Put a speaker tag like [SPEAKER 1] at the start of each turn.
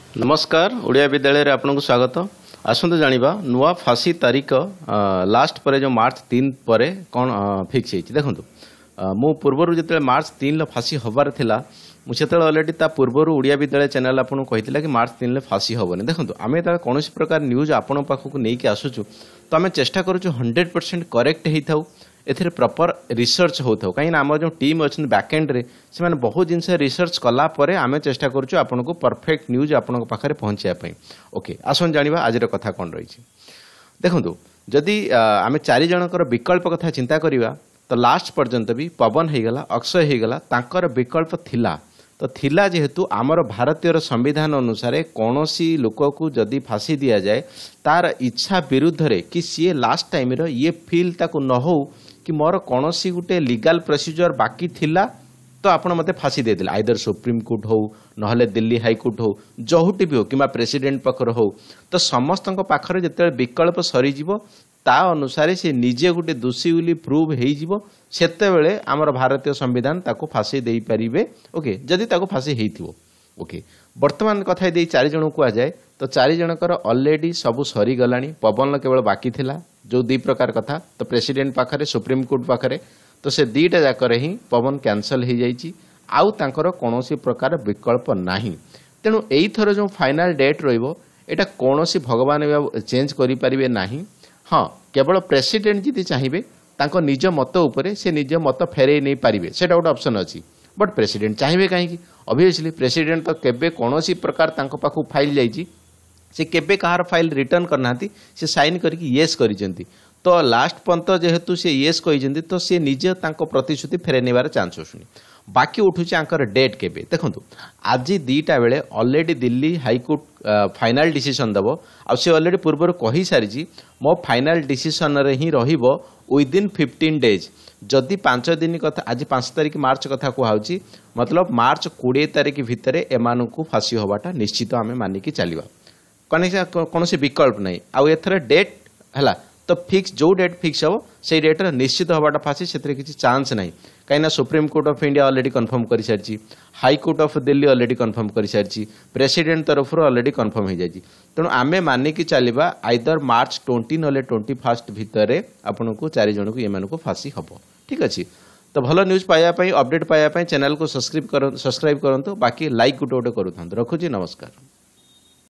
[SPEAKER 1] नमस्कार ओडिया विद्यालय रे आपन को स्वागत। आसंत जानिबा नुआ फांसी तारीख लास्ट पर जो मार्च 3 पर कौन फिक्स है देखो। मु पूर्वर जो मार्च 3 फांसी हबार थिला मुझे अलरेडी ता पूर्वर ओडिया विद्यालय चैनल आपको कही कि मार्च 3 फांसी हेनी। देखो आम कौन प्रकार न्यूज आपण पाखक नहीं आसुचु तो आम चेष्टा करूँ 100% करेक्ट होता एथिरे प्रॉपर रिसर्च होता कहीं आम जो टीम अच्छा बैकएंड रे से बहुत जिन रिसर्च कला परे आम चेष्टा करूँ आपन को परफेक्ट न्यूज आपण पाखे पहुँचापी। ओके आसन जानिबा आज कथा कौन रही। देखो जदि आम 4 जनकर विकल्प कथा चिंता करिबा तो लास्ट पर्यंत भी पवन होगला अक्षय होगला तांकर विकल्प थिला तो थिला जेहेतु आमर भारतीय संविधान अनुसार कौन सी लोक को जदि फांसी दि जाए तार इच्छा विरुद्ध रे कि सी लास्ट टाइम ये फिल ताकू न हो कि मोर कौन सी गोटे लीगल प्रोसीजर बाकी थिला तो आपण मते फांसी दे दिला आइदर सुप्रीम कोर्ट हो नहले दिल्ली हाईकोर्ट हो जोहुटी भी हो कि प्रेसिडेंट पाखर हो तो समस्त पाखर जिते विकल्प सरीजिवो ता अनुसार से निजे गोटे दोषी बोली प्रूव हो सेतेबेले आमर भारतीय संविधान ताको फांसी दे पारिबे। ओके जदि ताको फांसी हेइथिवो। ओके वर्तमान कथा दे 4 जन को आ जाए तो 4 जनकर ऑलरेडी सब सरी गलानी पवन केवल बाकी थिला जो 2 प्रकार कथा तो प्रेसिडेंट पाखरे सुप्रीम कोर्ट पाखरे तो से 2टा जाकर ही पवन कैंसल हो जाइए आउ तांकर कौनसी प्रकार विकल्प नाही। तेणु एई थर जो फाइनल डेट रहिबो एटा कौनसी भगवान चेंज करि परिबे नाही। हाँ केवल प्रेसिडेंट जी चाहिए तांको निज मत उपरे से निज मत फेरई नहीं पारिबे सेटा गोटे ऑप्शन अच्छी बट प्रेसिडेंट चाहिए कहीं ऑब्वियसली प्रेसिडेंट तो केबे कौनसी प्रकार तांको पाखु फाइल जाइए से केबे कहार फाइल रिटर्न करना से साइन करके येस करिसेंती तो लास्ट पंत जेहेतु से येस कहिसेंती तो से निजे तांको प्रतिश्रुति फेरे नेबार चांस आसुनी। बाकी उठुचे आंकर डेट केबे देखंतु आज 2टा बेले already Delhi high court final decision दबो आ से ऑलरेडी पूर्वर कहि सारिजी मो फाइनल डिसीजन रे ही रहिबो विदिन 15 डेज जदि 5 दिन कथा आज 5 तारीख मार्च कथा कहूँ मतलब मार्च 20 तारीख भितर एमान को फांसी होवाटा निश्चित आम मानिकी चलवा कौन से विकल्प नहीं आउ एथर डेट है तो फिक्स जो डेट फिक्स हो से डेट निश्चित होवाटा फांसी से किसी चांस नहीं कहीं supreme court of India already confirm कर सारी high court of Delhi already confirm कर सारी प्रेसिडेंट तरफ ऑलरेडी कन्फर्म हो जाए तेणु आम मानिकी चलवा आइदर मार्च 20 ना 21 भितर आपन को 4 जन को ये फांसी हम। ठीक अच्छे तो भल न्यूज पाइबापी अपडेट पाइबापी चैनल को सब्सक्राइब करूँ बाकी लाइक गोटे गोटे करूँ। रखुची नमस्कार।